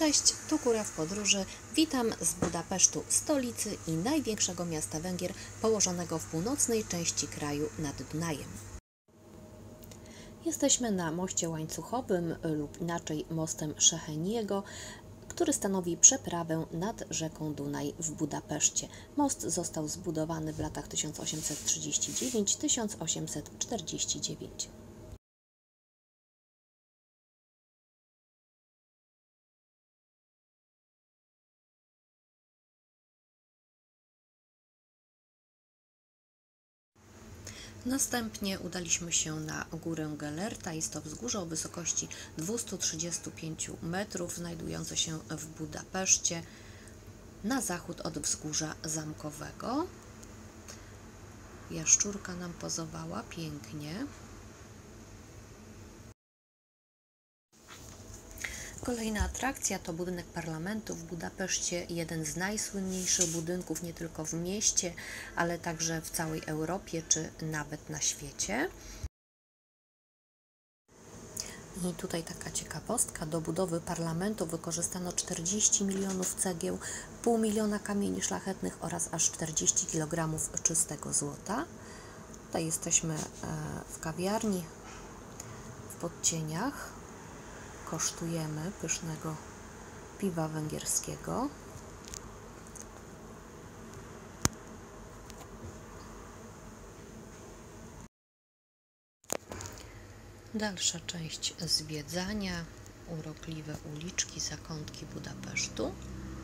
Cześć, tu Góra w podróży. Witam z Budapesztu, stolicy i największego miasta Węgier, położonego w północnej części kraju nad Dunajem. Jesteśmy na moście łańcuchowym lub inaczej mostem Szecheniego, który stanowi przeprawę nad rzeką Dunaj w Budapeszcie. Most został zbudowany w latach 1839-1849. Następnie udaliśmy się na górę Gellerta. Jest to wzgórze o wysokości 235 metrów, znajdujące się w Budapeszcie na zachód od wzgórza zamkowego. Jaszczurka nam pozowała pięknie. Kolejna atrakcja to budynek parlamentu w Budapeszcie, jeden z najsłynniejszych budynków nie tylko w mieście, ale także w całej Europie czy nawet na świecie. I tutaj taka ciekawostka, do budowy parlamentu wykorzystano 40 milionów cegieł, 500 000 kamieni szlachetnych oraz aż 40 kg czystego złota. Tutaj jesteśmy w kawiarni w Podcieniach. Kosztujemy pysznego piwa węgierskiego. Dalsza część zwiedzania, urokliwe uliczki, zakątki Budapesztu.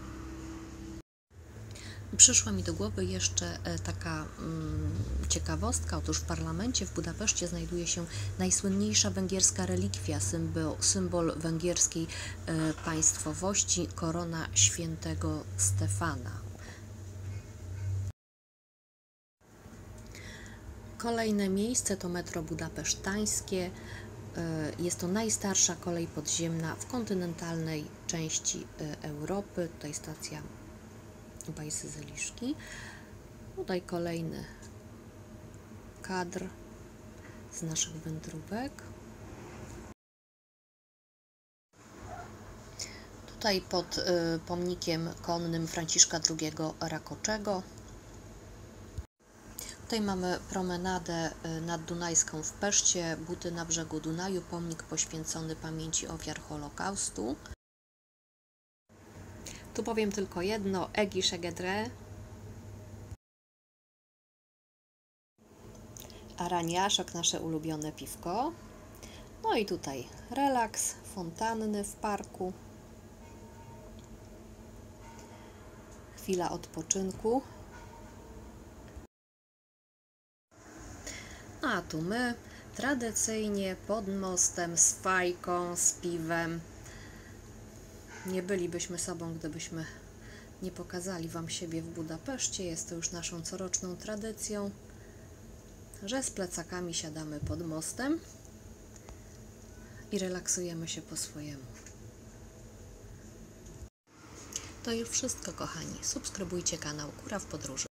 Przyszła mi do głowy jeszcze taka ciekawostka. Otóż w parlamencie w Budapeszcie znajduje się najsłynniejsza węgierska relikwia, symbol węgierskiej państwowości, korona świętego Stefana. Kolejne miejsce to metro budapesztańskie. Jest to najstarsza kolej podziemna w kontynentalnej części Europy. Tutaj stacja Bajsyzeliszki. Tutaj kolejny kadr z naszych wędrówek. Tutaj pod pomnikiem konnym Franciszka II Rakoczego. Tutaj mamy promenadę naddunajską w Peszcie, buty na brzegu Dunaju, pomnik poświęcony pamięci ofiar Holokaustu. Tu powiem tylko jedno, Egészségedre. Aranyaszok, nasze ulubione piwko. No i tutaj relaks, fontanny w parku. Chwila odpoczynku. A tu my, tradycyjnie pod mostem, z fajką, z piwem. Nie bylibyśmy sobą, gdybyśmy nie pokazali Wam siebie w Budapeszcie. Jest to już naszą coroczną tradycją, że z plecakami siadamy pod mostem i relaksujemy się po swojemu. To już wszystko, kochani. Subskrybujcie kanał Góra w podróży.